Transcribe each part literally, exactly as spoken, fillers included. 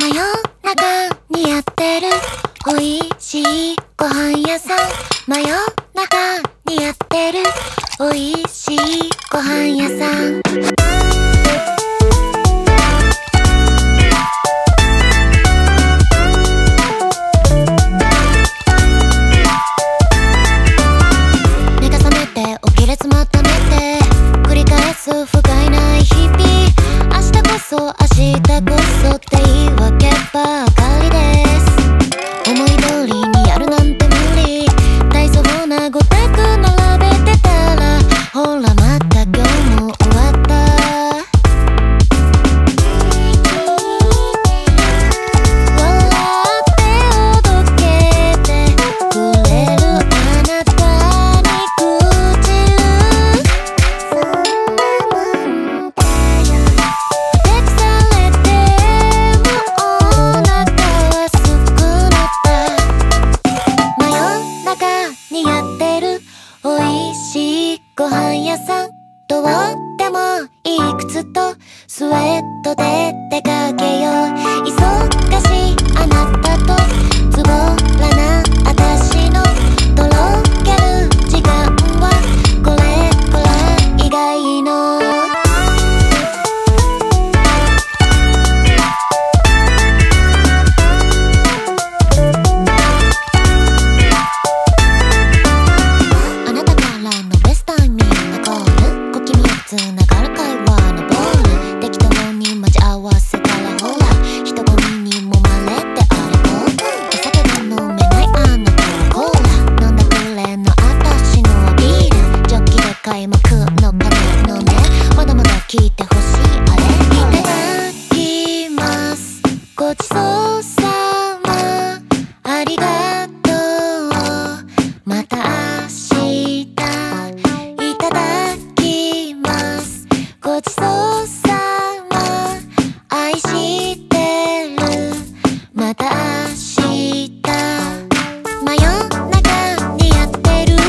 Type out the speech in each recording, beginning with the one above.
真夜中にやってるおいしいご飯屋さん。真夜中にやってるおいしいご飯屋さん。目が覚めて起きれ詰まった目で繰り返す不甲斐ない日々。明日こそ明日こそって言い訳ばかりです。思い通りにやるなんて無理。大層なごたく並べてたらほらまた今日も終わった。笑っておどけてくれるあなたに口る。そんなもんだよ。ふてくされてもお腹はすくなった。真夜中にやってるおいしいご飯屋さん。どうでもいい靴とスウェットで出かけよう。忙しいあなたとズボラな私のとろける時間はこれくらい以外の。あなたからのベストタイミングのコール、小気味よくつながる会話のボール。適当に待ち合わせたらほら人混みに揉まれてあれこう。お酒が飲めないあなたはコーラ飲んだくれの私のはビール。ジョッキで開幕の鐘のねまだまだ聞いてほしいあれ。いただきます。ごちそうさまありがとう。また明日いただきます。ごちそうさま愛してる。また明日真夜中にやってる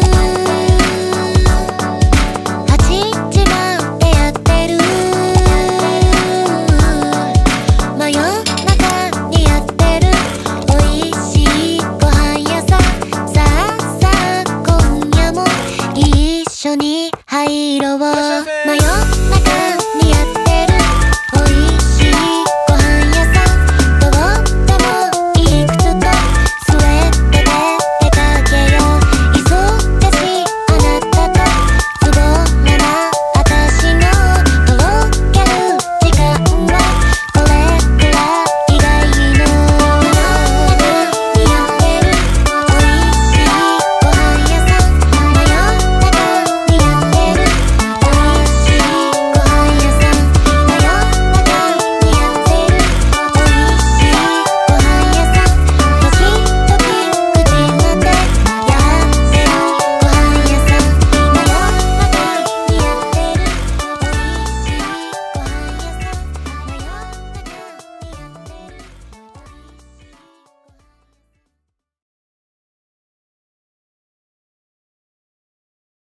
はちじまでやってる。真夜中にやってるおいしいご飯屋さん。さあさあ今夜も一緒に入ろう。真夜